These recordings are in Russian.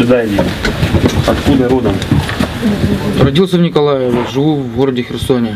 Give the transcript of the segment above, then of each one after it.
Сюда иди. Откуда родом? Родился в Николаеве, живу в городе Херсоне.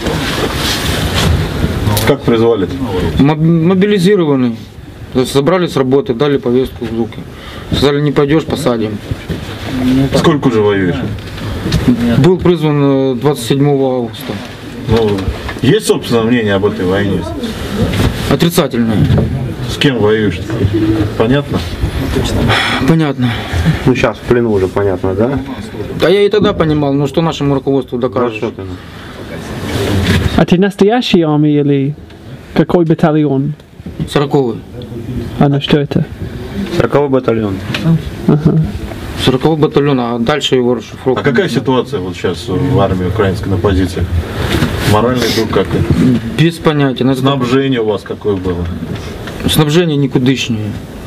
Как призвали? Мобилизированный. Собрали с работы, дали повестку в руки. Сказали, не пойдешь, посадим. Сколько уже воюешь? Был призван 27 августа. Ну, есть собственное мнение об этой войне? Отрицательное. С кем воюешь? Понятно? Понятно. Ну сейчас в плену уже понятно, да? Да я и тогда понимал, но что нашему руководству докажешь. А ты настоящий армия или какой батальон? 40-й. А ну что это? 40-й батальон. 40-й батальон, а дальше его расшифровка. А какая ситуация вот сейчас в армии украинской на позициях? Моральный дух как? Без понятия. Снабжение у вас какое было? Снабжение никудышнее.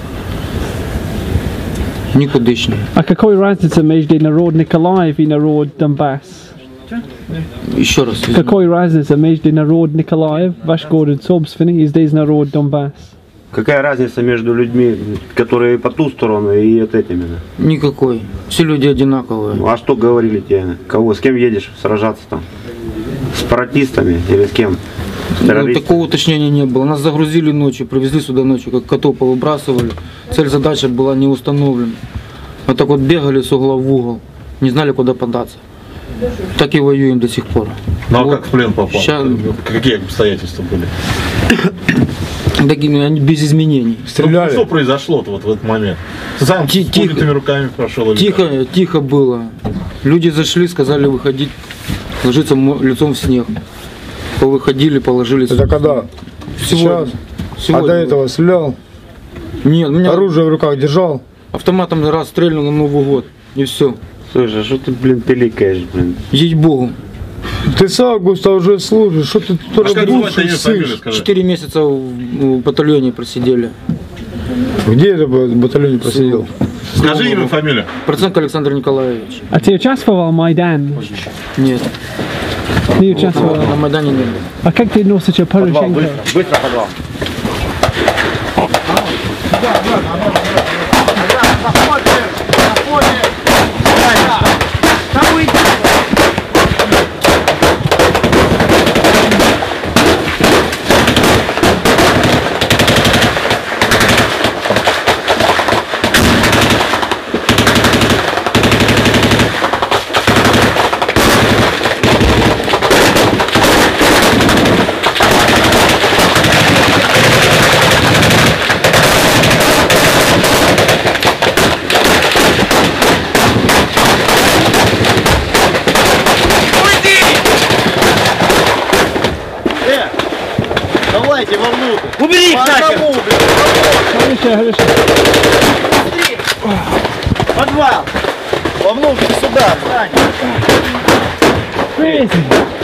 Никудышнее. А какой разница между народ Николаев и народ Донбасс? Еще раз. Какой разница между народ Николаев, ваш город собственный, и здесь народ Донбасс? Какая разница между людьми, которые по ту сторону и вот этими? Никакой. Все люди одинаковые. Ну, а что говорили тебе? Кого? С кем едешь сражаться там? С сепаратистами или с кем? С Ну, такого уточнения не было. Нас загрузили ночью, привезли сюда ночью, как котов повыбрасывали. Цель задача была не установлена. Вот так вот бегали с угла в угол, не знали, куда податься. Так и воюем до сих пор. Ну а вот. как в плен попал? Сейчас... Какие обстоятельства были? Такими, они без изменений. Стреляли. Что произошло-то вот в этот момент? Сам с поднятыми руками прошел? Тихо было. Люди зашли, сказали выходить, ложиться лицом в снег. Повыходили, положились. Это когда? Сегодня. А до этого стрелял? Нет, у меня оружие в руках держал? Автоматом раз стрельнул на Новый год. И все. Слушай, а что ты, блин, пиликаешь, блин? Ей-богу. Ты с августа уже служишь, что ты тоже будешь? 4 месяца в батальоне просидели. Где ты в батальоне просидел? Скажи имя, фамилия. Проценко Александр Николаевич. А ты участвовал в Майдане? Нет. Не участвовал? На Майдане не был. А как ты относишься к Порошенко? Быстро подвал. Давайте вовнутрь. Убери их нахер! Хорошо. Подвал. Вовнутрь, сюда, встань. Crazy.